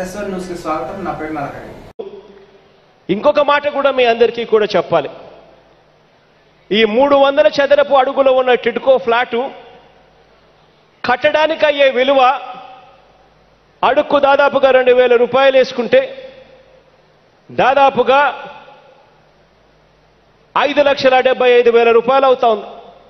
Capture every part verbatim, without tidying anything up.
ఎస్వన్ news కి స్వాగతం. నా పేరు నరహరి. ఇంకొక మాట కూడా మీ అందరికీ కూడా చెప్పాలి. ఈ మూడు వందల చదరపు అడుగులో ఉన్న టిడ్కో ఫ్లాటు కట్టడానికి అయ్యే విలువ అడుక్కు దాదాపుగా రెండు వేల రూపాయలు వేసుకుంటే దాదాపుగా ఐదు లక్షల డెబ్బై ఐదు వేల రూపాయలు అవుతా ఉంది.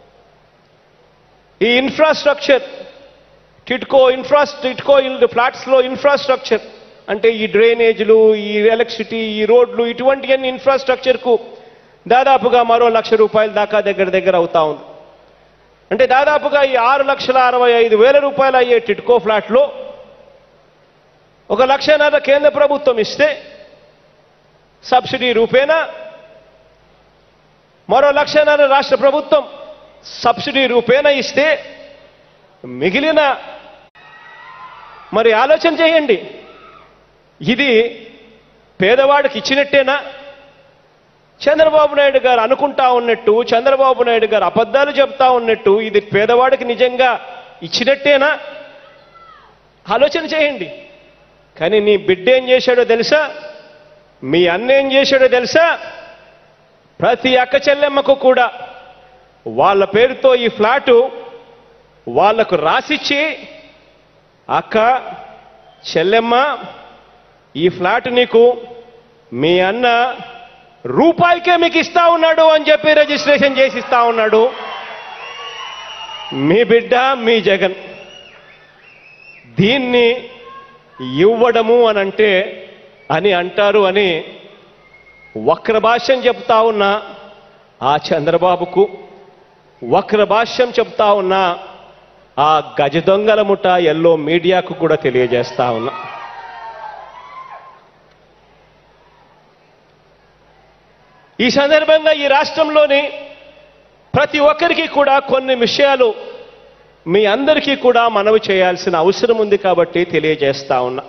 ఈ ఇన్ఫ్రాస్ట్రక్చర్ టిడ్కో ఇన్ఫ్రా టిడ్కో ఫ్లాట్స్లో ఇన్ఫ్రాస్ట్రక్చర్ అంటే ఈ డ్రైనేజీలు, ఈ ఎలక్ట్రిసిటీ, ఈ రోడ్లు, ఇటువంటి అన్ని ఇన్ఫ్రాస్ట్రక్చర్కు దాదాపుగా మరో లక్ష రూపాయల దాకా దగ్గర దగ్గర అవుతా ఉంది. అంటే దాదాపుగా ఈ ఆరు లక్షల అరవై ఐదు వేల రూపాయలు అయ్యే టిడ్కో ఫ్లాట్లో ఒక లక్షన్నర కేంద్ర ప్రభుత్వం ఇస్తే సబ్సిడీ రూపేణా, మరో లక్షన్నర రాష్ట్ర ప్రభుత్వం సబ్సిడీ రూపేణా ఇస్తే మిగిలిన మరి ఆలోచన చేయండి. ఇది పేదవాడికి ఇచ్చినట్టేనా? చంద్రబాబు నాయుడు గారు అనుకుంటా ఉన్నట్టు, చంద్రబాబు నాయుడు గారు అబద్ధాలు చెప్తా ఉన్నట్టు ఇది పేదవాడికి నిజంగా ఇచ్చినట్టేనా? ఆలోచన చేయండి. కానీ నీ బిడ్డ ఏం చేశాడో తెలుసా? మీ అన్న ఏం చేశాడో తెలుసా? ప్రతి అక్క చెల్లెమ్మకు కూడా వాళ్ళ పేరుతో ఈ ఫ్లాటు వాళ్లకు రాసిచ్చి, అక్క చెల్లెమ్మ ఈ ఫ్లాట్ నీకు మీ అన్న రూపాయికే మీకు ఇస్తా ఉన్నాడు అని చెప్పి రిజిస్ట్రేషన్ చేసి ఇస్తా ఉన్నాడు. మీ బిడ్డ మీ జగన్. దీన్ని ఇవ్వడము అనంటే అని అంటారు అని వక్ర భాష్యం చెప్తా ఉన్న ఆ చంద్రబాబుకు, వక్ర భాష్యం చెప్తా ఉన్న ఆ గజ దొంగల ముఠ ఎల్లో మీడియాకు కూడా తెలియజేస్తా ఉన్నా. ఈ సందర్భంగా ఈ రాష్ట్రంలోని ప్రతి ఒక్కరికి కూడా కొన్ని విషయాలు మీ అందరికీ కూడా మనవి చేయాల్సిన అవసరం ఉంది కాబట్టి తెలియజేస్తా ఉన్నా.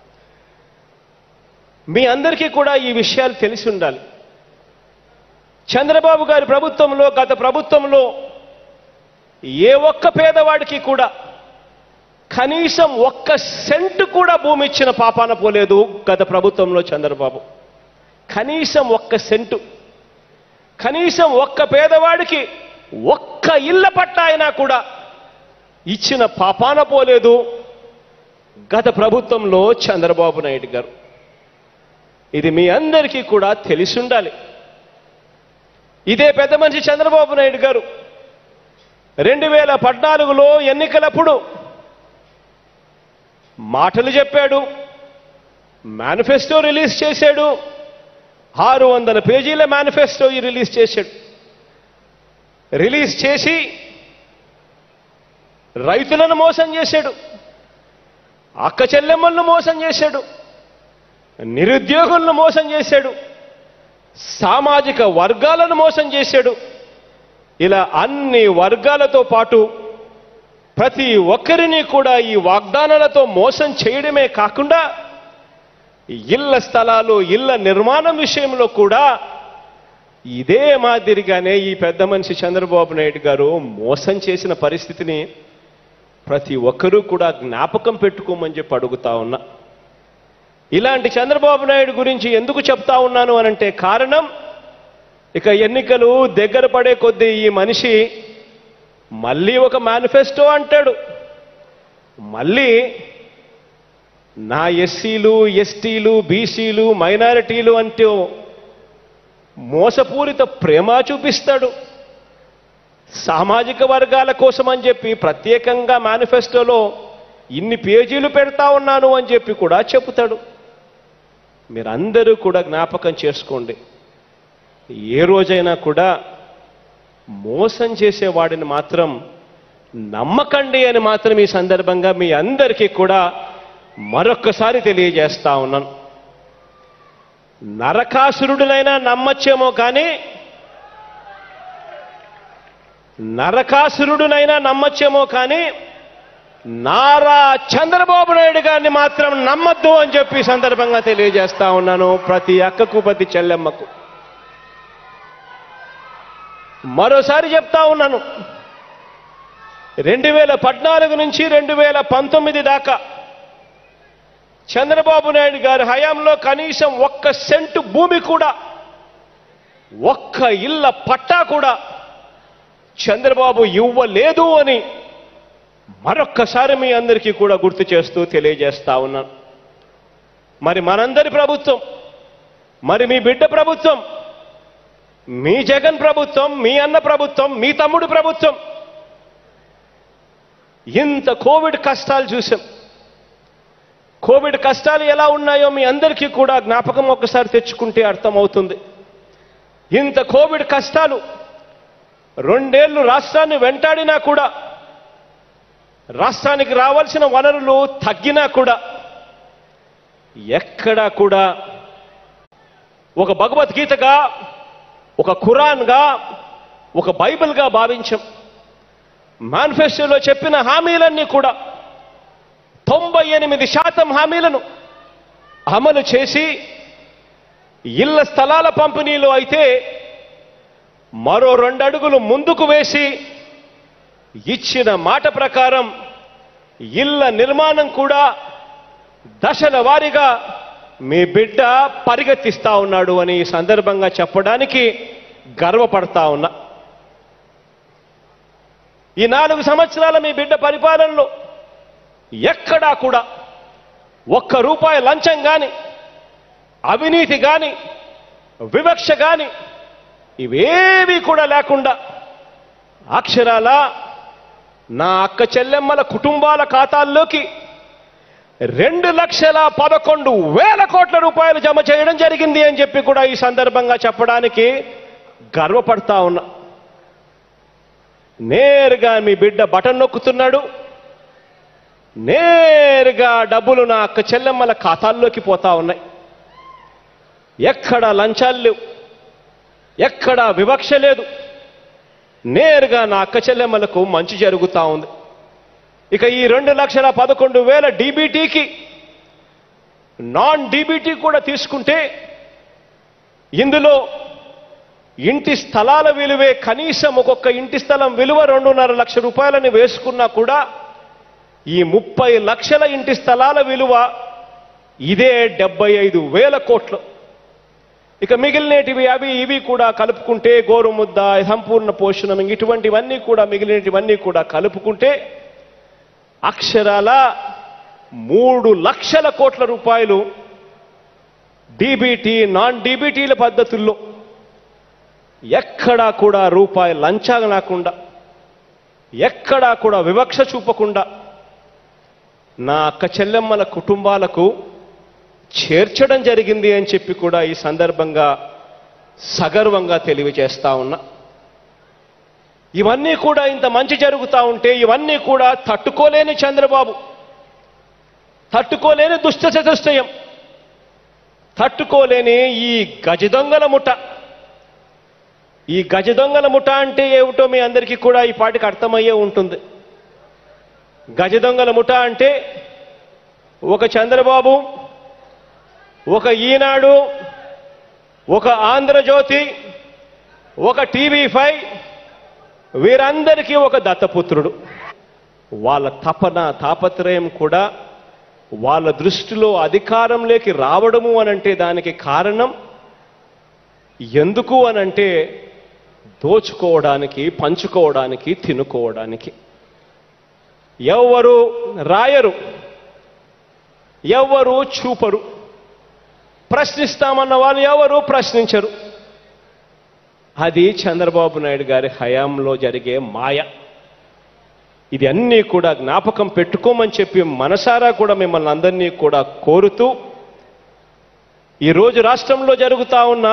మీ అందరికీ కూడా ఈ విషయాలు తెలిసి ఉండాలి. చంద్రబాబు గారి ప్రభుత్వంలో, గత ప్రభుత్వంలో ఏ ఒక్క పేదవాడికి కూడా కనీసం ఒక్క సెంటు కూడా భూమి ఇచ్చిన పాపాన పోలేదు గత ప్రభుత్వంలో చంద్రబాబు. కనీసం ఒక్క సెంటు, కనీసం ఒక్క పేదవాడికి ఒక్క ఇళ్ల పట్టా అయినా కూడా ఇచ్చిన పాపాన పోలేదు గత ప్రభుత్వంలో చంద్రబాబు నాయుడు గారు. ఇది మీ అందరికీ కూడా తెలిసి ఉండాలి. ఇదే పెద్ద మనిషి చంద్రబాబు నాయుడు గారు రెండు వేల పద్నాలుగులో ఎన్నికలప్పుడు మాటలు చెప్పాడు, మేనిఫెస్టో రిలీజ్ చేశాడు. ఆరు వందల పేజీల మేనిఫెస్టో రిలీజ్ చేశాడు. రిలీజ్ చేసి రైతులను మోసం చేశాడు, అక్క చెల్లెమ్మలను మోసం చేశాడు, నిరుద్యోగులను మోసం చేశాడు, సామాజిక వర్గాలను మోసం చేశాడు. ఇలా అన్ని వర్గాలతో పాటు ప్రతి ఒక్కరిని కూడా ఈ వాగ్దానాలతో మోసం చేయడమే కాకుండా ఇళ్ల స్థలాలు, ఇళ్ల నిర్మాణం విషయంలో కూడా ఇదే మాదిరిగానే ఈ పెద్ద మనిషి చంద్రబాబు నాయుడు గారు మోసం చేసిన పరిస్థితిని ప్రతి ఒక్కరూ కూడా జ్ఞాపకం పెట్టుకోమని చెప్పి అడుగుతా ఉన్నా. ఇలాంటి చంద్రబాబు నాయుడు గురించి ఎందుకు చెప్తా ఉన్నాను అనంటే కారణం, ఇక ఎన్నికలు దగ్గర పడే కొద్దీ ఈ మనిషి మళ్ళీ ఒక మేనిఫెస్టో అంటాడు. మళ్ళీ నా ఎస్సీలు, ఎస్టీలు, బీసీలు, మైనారిటీలు అంటూ మోసపూరిత ప్రేమ చూపిస్తాడు. సామాజిక వర్గాల కోసం అని చెప్పి ప్రత్యేకంగా మేనిఫెస్టోలో ఇన్ని పేజీలు పెడతా ఉన్నాను అని చెప్పి కూడా చెబుతాడు. మీరందరూ కూడా జ్ఞాపకం చేసుకోండి, ఏ రోజైనా కూడా మోసం చేసేవాడిని మాత్రం నమ్మకండి అని మాత్రం ఈ సందర్భంగా మీ అందరికీ కూడా మరొక్కసారి తెలియజేస్తా ఉన్నాను. నరకాసురుడినైనా నమ్మచ్చేమో కానీ నరకాసురుడినైనా నమ్మచ్చేమో కానీ నారా చంద్రబాబు నాయుడు గారిని మాత్రం నమ్మద్దు అని చెప్పి సందర్భంగా తెలియజేస్తా ఉన్నాను ప్రతి అక్కకు, ప్రతి చెల్లెమ్మకు. మరోసారి చెప్తా ఉన్నాను, రెండు వేల పద్నాలుగు నుంచి రెండు వేల పంతొమ్మిది దాకా చంద్రబాబు నాయుడు గారి హయాంలో కనీసం ఒక్క సెంటు భూమి కూడా, ఒక్క ఇళ్ల పట్టా కూడా చంద్రబాబు ఇవ్వలేదు అని మరొక్కసారి మీ అందరికీ కూడా గుర్తు చేస్తూ తెలియజేస్తా ఉన్నాను. మరి మనందరి ప్రభుత్వం, మరి మీ బిడ్డ ప్రభుత్వం, మీ జగన్ ప్రభుత్వం, మీ అన్న ప్రభుత్వం, మీ తమ్ముడు ప్రభుత్వం ఇంత కోవిడ్ కష్టాలు చూసాం. కోవిడ్ కష్టాలు ఎలా ఉన్నాయో మీ అందరికీ కూడా జ్ఞాపకం ఒక్కసారి తెచ్చుకుంటే అర్థమవుతుంది. ఇంత కోవిడ్ కష్టాలు రెండేళ్లు రాష్ట్రాన్ని వెంటాడినా కూడా, రాష్ట్రానికి రావాల్సిన వనరులు తగ్గినా కూడా ఎక్కడా కూడా ఒక భగవద్గీతగా, ఒక ఖురాన్గా, ఒక బైబిల్గా భావించాం. మేనిఫెస్టోలో చెప్పిన హామీలన్నీ కూడా తొంభై ఎనిమిది శాతం హామీలను అమలు చేసి, ఇళ్ల స్థలాల పంపిణీలో అయితే మరో రెండు అడుగులు ముందుకు వేసి ఇచ్చిన మాట ప్రకారం ఇళ్ల నిర్మాణం కూడా దశల వారీగా మీ బిడ్డ పరిగెత్తిస్తా ఉన్నాడు అని ఈ సందర్భంగా చెప్పడానికి గర్వపడతా ఉన్నా. ఈ నాలుగు సంవత్సరాల మీ బిడ్డ పరిపాలనలో ఎక్కడా కూడా ఒక్క రూపాయి లంచం గాని, అవినీతి గాని, వివక్ష గాని ఇవేవి కూడా లేకుండా అక్షరాల నా అక్క చెల్లెమ్మల కుటుంబాల ఖాతాల్లోకి రెండు లక్షల పదకొండు వేల కోట్ల రూపాయలు జమ చేయడం జరిగింది అని చెప్పి కూడా ఈ సందర్భంగా చెప్పడానికి గర్వపడతా ఉన్నా. నేరుగా మీ బిడ్డ బటన్ నొక్కుతున్నాడు, నేరుగా డబ్బులు నా అక్క చెల్లెమ్మల ఖాతాల్లోకి పోతా ఉన్నాయి. ఎక్కడా లంచాలు లేవు, ఎక్కడా వివక్ష లేదు, నేరుగా నా అక్క చెల్లెమ్మలకు మంచి జరుగుతూ ఉంది. ఇక ఈ రెండు లక్షల పదకొండు వేల డీబీటీకి నాన్ డీబీటీ కూడా తీసుకుంటే ఇందులో ఇంటి స్థలాల విలువే కనీసం ఒక్కొక్క ఇంటి స్థలం విలువ రెండున్నర లక్ష రూపాయలని వేసుకున్నా కూడా ఈ ముప్పై లక్షల ఇంటి స్థలాల విలువ ఇదే డెబ్బై ఐదు వేల కోట్లు. ఇక మిగిలినటివి అవి ఇవి కూడా కలుపుకుంటే గోరుముద్ద, సంపూర్ణ పోషణం, ఇటువంటివన్నీ కూడా మిగిలినటివన్నీ కూడా కలుపుకుంటే అక్షరాల మూడు లక్షల కోట్ల రూపాయలు డీబీటీ నాన్ డీబీటీల పద్ధతుల్లో ఎక్కడా కూడా రూపాయి లంచాలు లేకుండా, ఎక్కడా కూడా వివక్ష చూపకుండా నా అక్క చెల్లెమ్మల కుటుంబాలకు చేర్చడం జరిగింది అని చెప్పి కూడా ఈ సందర్భంగా సగర్వంగా తెలియజేస్తా ఉన్నా. ఇవన్నీ కూడా ఇంత మంచి జరుగుతూ ఉంటే ఇవన్నీ కూడా తట్టుకోలేని చంద్రబాబు, తట్టుకోలేని దుష్ట చతుష్టయం, తట్టుకోలేని ఈ గజ దొంగల ముఠ. ఈ గజ దొంగల ముఠ అంటే ఏమిటో మీ అందరికీ కూడా ఈ పాటికి అర్థమయ్యే ఉంటుంది. గజ దొంగల ముఠ అంటే ఒక చంద్రబాబు, ఒక ఈనాడు, ఒక ఆంధ్రజ్యోతి, ఒక టీవీ ఫైవ్, వీరందరికీ ఒక దత్తపుత్రుడు. వాళ్ళ తపన తాపత్రయం కూడా వాళ్ళ దృష్టిలో అధికారంలోకి రావడము అనంటే దానికి కారణం ఎందుకు అనంటే దోచుకోవడానికి, పంచుకోవడానికి, తినుకోవడానికి. ఎవ్వరు రాయరు, ఎవ్వరు చూపరు, ప్రశ్నిస్తామన్న వాళ్ళు ఎవరు ప్రశ్నించరు. అది చంద్రబాబు నాయుడు గారి హయాంలో జరిగే మాయ. ఇది అన్నీ కూడా జ్ఞాపకం పెట్టుకోమని చెప్పి మనసారా కూడా మిమ్మల్ని అందరినీ కూడా కోరుతూ, ఈరోజు రాష్ట్రంలో జరుగుతూ ఉన్న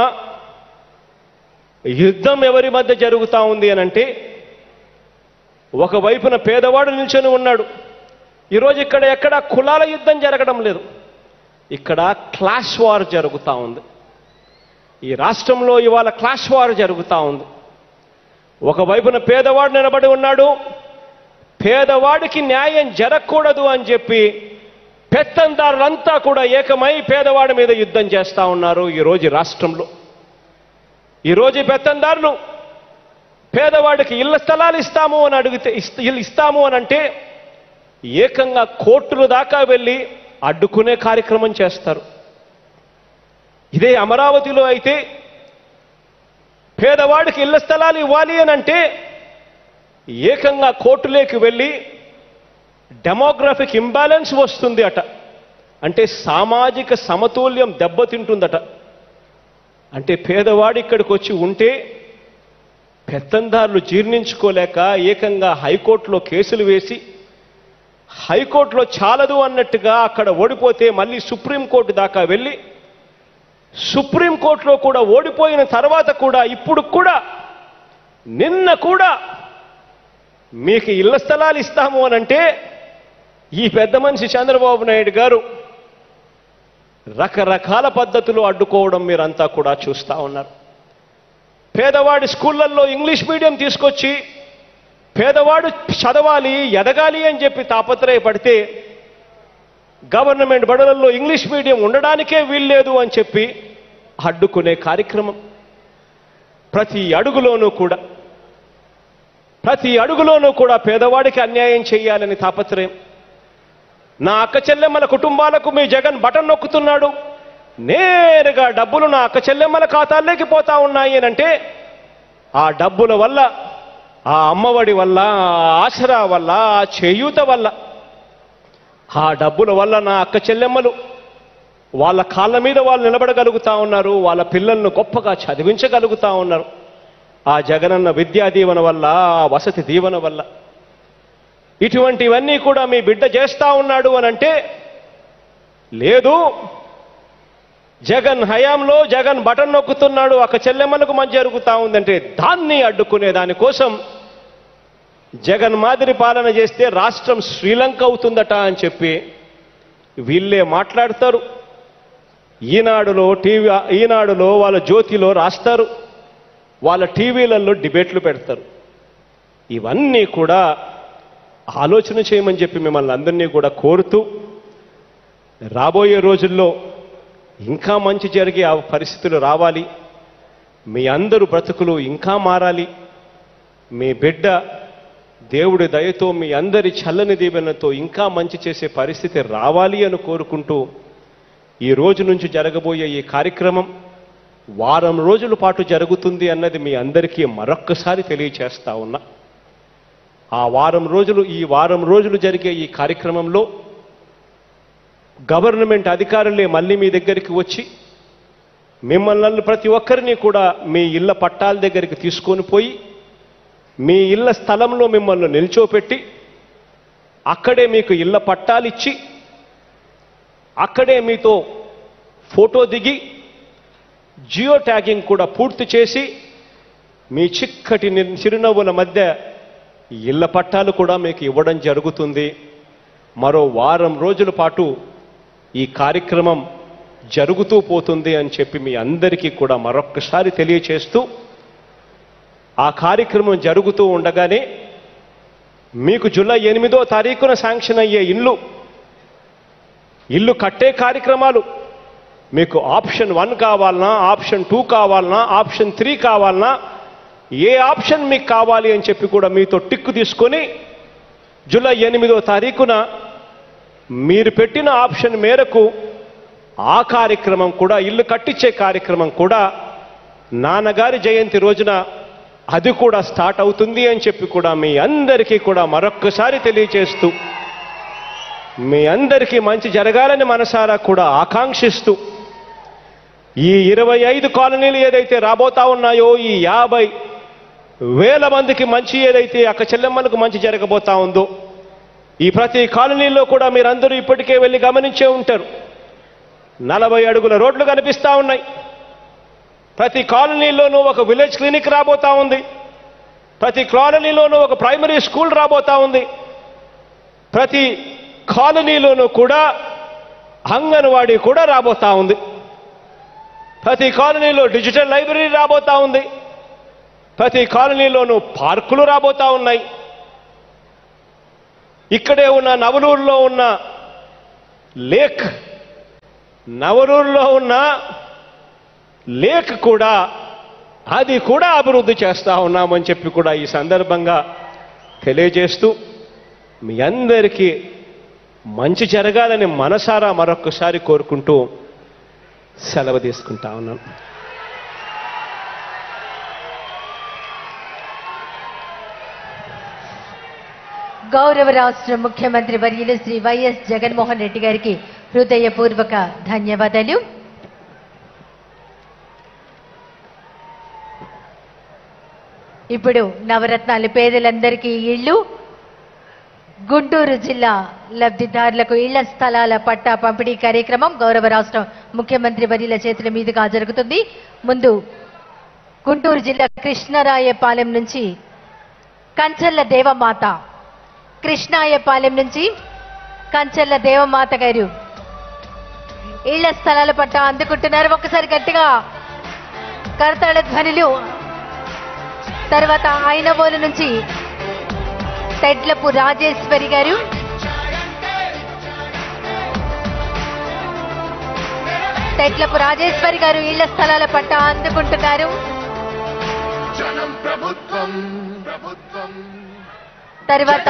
యుద్ధం ఎవరి మధ్య జరుగుతూ ఉంది అనంటే, ఒకవైపున పేదవాడు నిల్చొని ఉన్నాడు. ఈరోజు ఇక్కడ ఎక్కడ కులాల యుద్ధం జరగడం లేదు, ఇక్కడ క్లాష్ వార్ జరుగుతూ ఉంది. ఈ రాష్ట్రంలో ఇవాళ క్లాష్ వార్ జరుగుతూ ఉంది. ఒకవైపున పేదవాడు నిలబడి ఉన్నాడు, పేదవాడికి న్యాయం జరగకూడదు అని చెప్పి పెత్తందారులంతా కూడా ఏకమై పేదవాడి మీద యుద్ధం చేస్తూ ఉన్నారు ఈరోజు రాష్ట్రంలో. ఈరోజు పెత్తందారులు పేదవాడికి ఇళ్ల స్థలాలు ఇస్తాము అని అడిగితే, ఇస్తాము అని అంటే ఏకంగా కోర్టుల దాకా వెళ్ళి అడ్డుకునే కార్యక్రమం చేస్తారు. ఇదే అమరావతిలో అయితే పేదవాడికి ఇళ్ల స్థలాలు ఇవ్వాలి అని అంటే ఏకంగా కోర్టులోకి వెళ్ళి డెమోగ్రఫిక్ ఇంబ్యాలెన్స్ వస్తుంది అట. అంటే సామాజిక సమతుల్యం దెబ్బతింటుందట. అంటే పేదవాడు ఇక్కడికి వచ్చి ఉంటే పెత్తందారులు జీర్ణించుకోలేక ఏకంగా హైకోర్టులో కేసులు వేసి హైకోర్టులో చాలదు అన్నట్టుగా అక్కడ ఓడిపోతే మళ్ళీ సుప్రీంకోర్టు దాకా వెళ్ళి సుప్రీంకోర్టులో కూడా ఓడిపోయిన తర్వాత కూడా ఇప్పుడు కూడా నిన్న కూడా మీకు ఇళ్ల స్థలాలు ఇస్తాము అనంటే ఈ పెద్ద మనిషి చంద్రబాబు నాయుడు గారు రకరకాల పద్ధతులు అడ్డుకోవడం మీరంతా కూడా చూస్తూ ఉన్నారు. పేదవాడి స్కూళ్ళల్లో ఇంగ్లీష్ మీడియం తీసుకొచ్చి పేదవాడు చదవాలి ఎదగాలి అని చెప్పి తాపత్రయపడితే గవర్నమెంట్ బడులలో ఇంగ్లీష్ మీడియం ఉండడానికే వీల్లేదు అని చెప్పి అడ్డుకునే కార్యక్రమం. ప్రతి అడుగులోనూ కూడా ప్రతి అడుగులోనూ కూడా పేదవాడికి అన్యాయం చేయాలని తాపత్రయం. నా అక్క చెల్లెమ్మల కుటుంబాలకు మీ జగన్ బటన్ నొక్కుతున్నాడు, నేరుగా డబ్బులు నా అక్క చెల్లెమ్మల ఖాతాల్లోకి పోతా ఉన్నాయి అని అంటే ఆ డబ్బుల వల్ల, ఆ అమ్మఒడి వల్ల, ఆ ఆసరా వల్ల, ఆ చేయూత వల్ల, ఆ డబ్బుల వల్ల నా అక్క చెల్లెమ్మలు వాళ్ళ కాళ్ళ మీద వాళ్ళు నిలబడగలుగుతా ఉన్నారు, వాళ్ళ పిల్లలను గొప్పగా చదివించగలుగుతా ఉన్నారు. ఆ జగనన్న విద్యా దీవెన వల్ల, ఆ వసతి దీవెన వల్ల. ఇటువంటివన్నీ కూడా మీ బిడ్డ చేస్తా ఉన్నాడు అని అంటే లేదు, జగన్ హయాంలో జగన్ బటన్ నొక్కుతున్నాడు, ఒక చెల్లెమ్మలకు మంచి జరుగుతూ ఉందంటే దాన్ని అడ్డుకునే దానికోసం జగన్ మాదిరి పాలన చేస్తే రాష్ట్రం శ్రీలంక అవుతుందట అని చెప్పి వీళ్ళే మాట్లాడతారు. ఈనాడులో టీవీ ఈనాడులో వాళ్ళ జ్యోతిలో రాస్తారు, వాళ్ళ టీవీలలో డిబేట్లు పెడతారు. ఇవన్నీ కూడా ఆలోచన చేయమని చెప్పి మిమ్మల్ని అందరినీ కూడా కోరుతూ రాబోయే రోజుల్లో ఇంకా మంచి జరిగే ఆ పరిస్థితులు రావాలి, మీ అందరూ బ్రతుకులు ఇంకా మారాలి, మీ బిడ్డ దేవుడి దయతో మీ అందరి చల్లని దీవెనతో ఇంకా మంచి చేసే పరిస్థితి రావాలి అని కోరుకుంటూ ఈ రోజు నుంచి జరగబోయే ఈ కార్యక్రమం వారం రోజుల పాటు జరుగుతుంది అన్నది మీ అందరికీ మరొక్కసారి తెలియచేస్తా ఉన్నా. ఆ వారం రోజులు ఈ వారం రోజులు జరిగే ఈ కార్యక్రమంలో గవర్నమెంట్ అధికారులే మళ్ళీ మీ దగ్గరికి వచ్చి మిమ్మల్ని ప్రతి ఒక్కరిని కూడా మీ ఇళ్ల పట్టాల దగ్గరికి తీసుకొని పోయి మీ ఇళ్ల స్థలంలో మిమ్మల్ని నిల్చోపెట్టి అక్కడే మీకు ఇళ్ల పట్టాలిచ్చి అక్కడే మీతో ఫోటో దిగి జియో ట్యాగింగ్ కూడా పూర్తి చేసి మీ చిక్కటి చిరునవ్వుల మధ్య ఇళ్ల పట్టాలు కూడా మీకు ఇవ్వడం జరుగుతుంది. మరో వారం రోజుల పాటు ఈ కార్యక్రమం జరుగుతూ పోతుంది అని చెప్పి మీ అందరికీ కూడా మరొక్కసారి తెలియచేస్తూ ఆ కార్యక్రమం జరుగుతూ ఉండగానే మీకు జూలై ఎనిమిదో తారీఖున శాంక్షన్ అయ్యే ఇల్లు ఇల్లు కట్టే కార్యక్రమాలు మీకు ఆప్షన్ వన్ కావాలన్నా, ఆప్షన్ టూ కావాలన్నా, ఆప్షన్ త్రీ కావాలన్నా, ఏ ఆప్షన్ మీకు కావాలి అని చెప్పి కూడా మీతో టిక్కు తీసుకొని జూలై ఎనిమిదో తారీఖున మీరు పెట్టిన ఆప్షన్ మేరకు ఆ కార్యక్రమం కూడా ఇల్లు కట్టించే కార్యక్రమం కూడా నాన్నగారి జయంతి రోజున అది కూడా స్టార్ట్ అవుతుంది అని చెప్పి కూడా మీ అందరికీ కూడా మరొక్కసారి తెలియచేస్తూ మీ అందరికీ మంచి జరగాలని మనసారా కూడా ఆకాంక్షిస్తూ ఈ ఇరవై ఐదు కాలనీలు ఏదైతే రాబోతా ఉన్నాయో ఈ యాభై వేల మందికి మంచి ఏదైతే అక్క చెల్లెమ్మలకు మంచి జరగబోతా ఉందో ఈ ప్రతి కాలనీలో కూడా మీరందరూ ఇప్పటికే వెళ్ళి గమనించే ఉంటారు. నలభై అడుగుల రోడ్లు కనిపిస్తూ ఉన్నాయి. ప్రతి కాలనీలోనూ ఒక విలేజ్ క్లినిక్ రాబోతా ఉంది. ప్రతి కాలనీలోనూ ఒక ప్రైమరీ స్కూల్ రాబోతా ఉంది. ప్రతి కాలనీలోనూ కూడా అంగన్వాడీ కూడా రాబోతా ఉంది. ప్రతి కాలనీలో డిజిటల్ లైబ్రరీ రాబోతా ఉంది. ప్రతి కాలనీలోనూ పార్కులు రాబోతా ఉన్నాయి. ఇక్కడే ఉన్న నవలూరులో ఉన్న లేక్ నవలూరులో ఉన్న లేక్ కూడా అది కూడా అభివృద్ధి చేస్తా ఉన్నామని చెప్పి కూడా ఈ సందర్భంగా తెలియజేస్తూ మీ అందరికీ మంచి జరగాలని మనసారా మరొకసారి కోరుకుంటూ సెలవు తీసుకుంటా ఉన్నాను. గౌరవ రాష్ట్ర ముఖ్యమంత్రి వర్యులు శ్రీ వైఎస్ జగన్మోహన్ రెడ్డి గారికి హృదయపూర్వక ధన్యవాదాలు. ఇప్పుడు నవరత్నాలు పేదలందరికీ ఇళ్లు, గుంటూరు జిల్లా లబ్ధిదారులకు ఇళ్ల స్థలాల పట్టా పంపిణీ కార్యక్రమం గౌరవ రాష్ట్ర ముఖ్యమంత్రి వర్యుల చేతుల మీదుగా జరుగుతుంది. ముందు గుంటూరు జిల్లా కృష్ణరాయపాలెం నుంచి కంచర్ల దేవమాత, కృష్ణాయపాలెం నుంచి కంచర్ల దేవమాత గారు ఇళ్ల స్థలాల పట్టా అందుకుంటున్నారు. ఒక్కసారి గట్టిగా కరతాళ ధ్వనులు. తర్వాత ఐనవోలు నుంచి తెడ్లపు రాజేశ్వరి గారు, తెడ్లపు రాజేశ్వరి గారు ఇళ్ల స్థలాల పట్టా అందుకుంటున్నారు. తర్వాత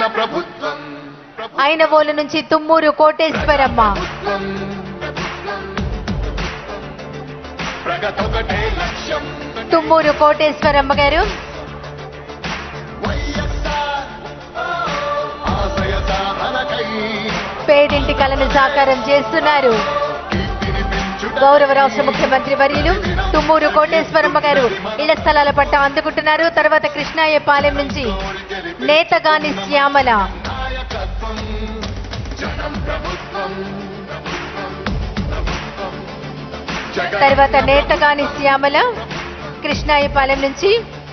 ఐనవోలు నుంచి తుమ్మూరు కోటేశ్వరమ్మ, తుమ్మూరు కోటేశ్వరమ్మ గారు, పేదింటి కలను సాకారం చేస్తున్నారు. గౌరవ రాష్ట్ర ముఖ్యమంత్రి వర్యులు తుమ్మూరు కోటేశ్వరమ్మ గారు ఇళ్ల స్థలాల పట్టా అందుకుంటున్నారు. తర్వాత కృష్ణాయపాలెం నుంచి నేతగాని శ్యామల, తర్వాత నేతగాని శ్యామల కృష్ణాయపాలెం నుంచి,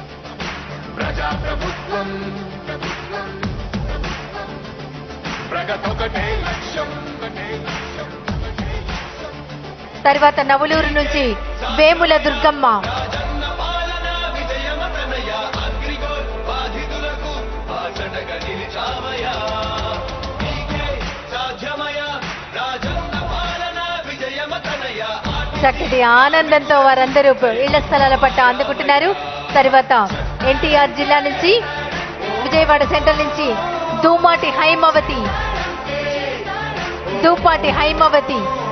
తర్వాత నవలూరు నుంచి వేముల దుర్గమ్మ, చక్కటి ఆనందంతో వారందరూ ఇళ్ల స్థలాల పట్ట అందుకుంటున్నారు. తర్వాత ఎన్టీఆర్ జిల్లా నుంచి విజయవాడ సెంట్రల్ నుంచి దూమాటి హైమవతి, దూపాటి హైమవతి